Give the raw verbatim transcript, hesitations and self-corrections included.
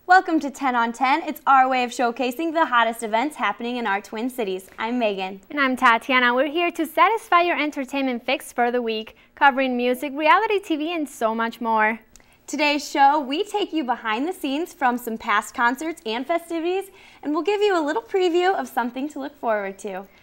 Welcome to ten on ten. It's our way of showcasing the hottest events happening in our Twin Cities. I'm Megan. And I'm Tatiana. We're here to satisfy your entertainment fix for the week, covering music, reality T V, and so much more. Today's show, we take you behind the scenes from some past concerts and festivities, and we'll give you a little preview of something to look forward to.